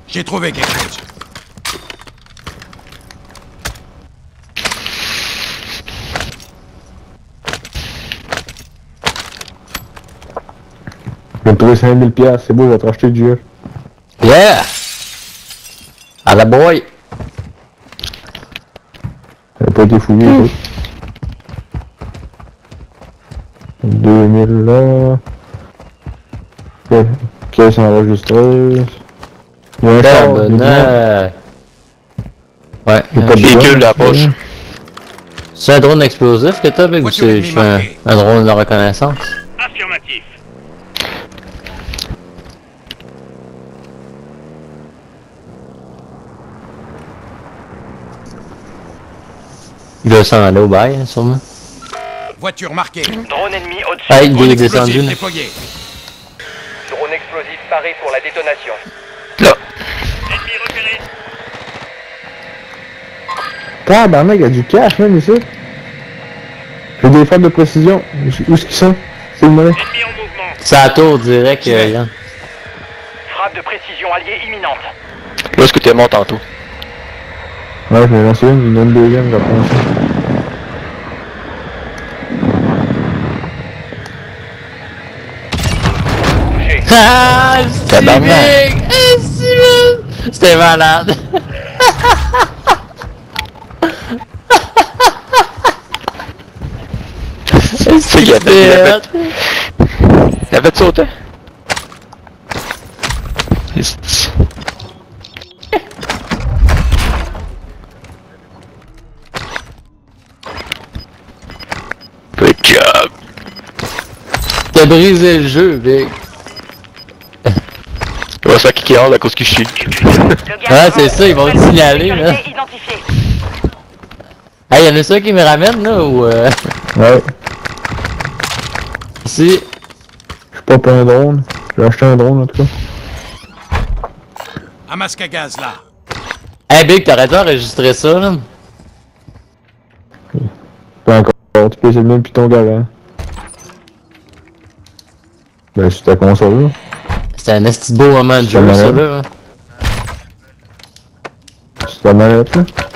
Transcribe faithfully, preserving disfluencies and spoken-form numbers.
J'ai trouvé quelque chose. Je vais me trouver cinq mille piastres, c'est beau, je vais te racheter du jeu. Yeah! À la boy! Ça n'a pas été fouillé, mmh. deux mille là. Ok, caisse enregistreuse. Il y a un char, Tabarnak! Ouais. Il y a pas de véhicule de la poche. C'est un drone explosif que t'as, Big, ou c'est juste un, un drone de reconnaissance? Affirmatif. Il doit s'en aller au bail, hein, sûrement. Voiture marquée. Drone ennemi au-dessus. Ah, il Drone est descendu, explosif là. déployé. Drone explosif paré pour la détonation. Là. Ennemi repéré. Tabarnak, il y a du cash, même, ici. J'ai des frappes de précision. Où est-ce qu'ils sont? C'est le moment. Ennemi en mouvement. C'est à tour direct, euh, Yann. Frappe de précision alliée imminente. Où est-ce que t'es mort tantôt? Ouais, je vais lancer une, il y en a une deuxième, je vais prendre ça. Touché. Ah, Tabarnak. Big! C'était malade! C'est qu'il avait, il avait, il avait sauté. Good job. T'as brisé le jeu, Big. Il va se faire kicker hard à cause qu'il chie. Ouais, c'est ça, ils vont le signaler, là. Hey, y'en a ça qui me ramène, là, ou euh... Ouais. Si. Je suis pas pour un drone. J'ai acheté un drone, en tout cas. Un masque à gaz là. Hey, Big, t'aurais dû enregistrer ça, là. Pas encore. Tu peux essayer de même puis ton garant. Ben, c'est ta console, là. C'était un esti beau moment de jeu, ça, là. C'est ta manette, là.